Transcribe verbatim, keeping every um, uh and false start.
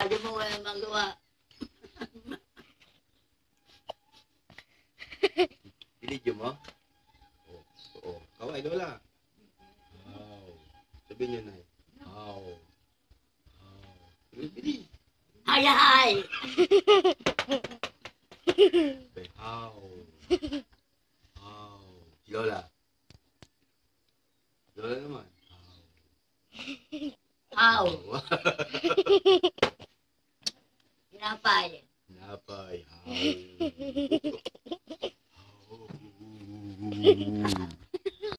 Pwede mo nga magawa. Binidyo mo? Oo. Oo. Kaway, lola. Wow. Sabihin niyo na. Wow. Wow. Bili. Ay, ay! Wow. Wow. Lola. Lola naman. Aw! Wow. Pinapay. Napay. Wow.